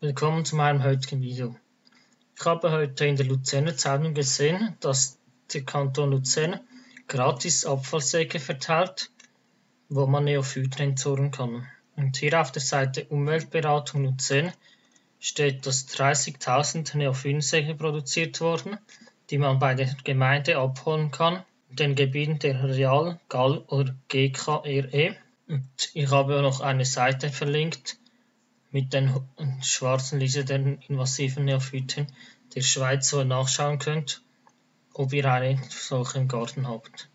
Willkommen zu meinem heutigen Video. Ich habe heute in der Luzerner Zeitung gesehen, dass der Kanton Luzern gratis Abfallsäcke verteilt, wo man Neophyten entsorgen kann. Und hier auf der Seite Umweltberatung Luzern steht, dass 30.000 Neophytensäcke produziert wurden, die man bei der Gemeinde abholen kann, in den Gebieten der Real-, Gall- oder GKRE. Und ich habe noch eine Seite verlinkt mit den schwarzen Liste der invasiven Neophyten der Schweiz, wo ihr nachschauen könnt, ob ihr eine solche im Garten habt.